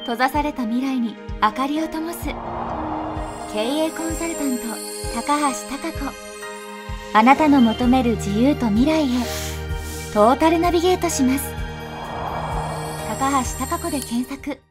閉ざされた未来に明かりを灯す経営コンサルタント高橋貴子。あなたの求める自由と未来へトータルナビゲートします。高橋貴子で検索。